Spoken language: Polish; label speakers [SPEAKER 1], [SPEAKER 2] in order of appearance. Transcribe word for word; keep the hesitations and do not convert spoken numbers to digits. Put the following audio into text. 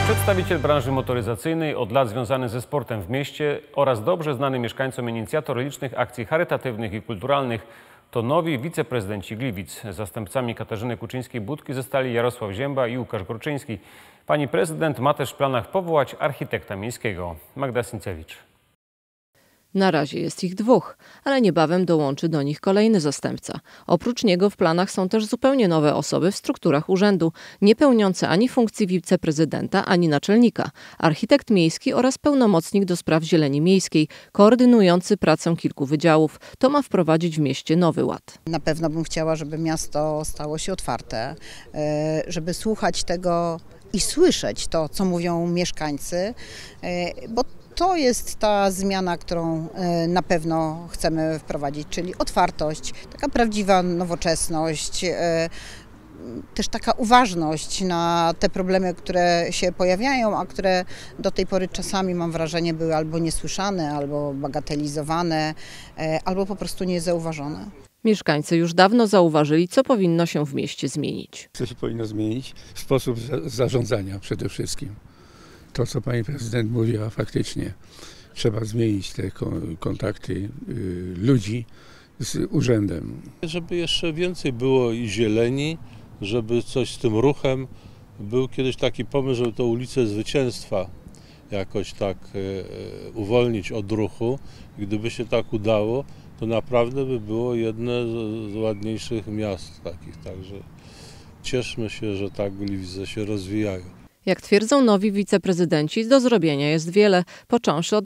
[SPEAKER 1] Przedstawiciel branży motoryzacyjnej, od lat związany ze sportem w mieście oraz dobrze znany mieszkańcom inicjator licznych akcji charytatywnych i kulturalnych to nowi wiceprezydenci Gliwic. Zastępcami Katarzyny Kuczyńskiej-Budki zostali Jarosław Zięba i Łukasz Gruczyński. Pani prezydent ma też w planach powołać architekta miejskiego. Magda Sincewicz.
[SPEAKER 2] Na razie jest ich dwóch, ale niebawem dołączy do nich kolejny zastępca. Oprócz niego w planach są też zupełnie nowe osoby w strukturach urzędu, nie pełniące ani funkcji wiceprezydenta, ani naczelnika. Architekt miejski oraz pełnomocnik do spraw zieleni miejskiej, koordynujący pracę kilku wydziałów. To ma wprowadzić w mieście nowy ład.
[SPEAKER 3] Na pewno bym chciała, żeby miasto stało się otwarte, żeby słuchać tego i słyszeć to, co mówią mieszkańcy, bo to jest ta zmiana, którą na pewno chcemy wprowadzić, czyli otwartość, taka prawdziwa nowoczesność, też taka uważność na te problemy, które się pojawiają, a które do tej pory czasami, mam wrażenie, były albo niesłyszane, albo bagatelizowane, albo po prostu niezauważone.
[SPEAKER 2] Mieszkańcy już dawno zauważyli, co powinno się w mieście zmienić.
[SPEAKER 4] Co się powinno zmienić? Sposób zarządzania przede wszystkim. To, co pani prezydent mówiła, faktycznie trzeba zmienić te kontakty ludzi z urzędem.
[SPEAKER 5] Żeby jeszcze więcej było i zieleni, żeby coś z tym ruchem. Był kiedyś taki pomysł, żeby to ulicę Zwycięstwa jakoś tak uwolnić od ruchu. Gdyby się tak udało, to naprawdę by było jedno z ładniejszych miast takich. Także cieszmy się, że tak Gliwice się rozwijają.
[SPEAKER 2] Jak twierdzą nowi wiceprezydenci, do zrobienia jest wiele, począwszy od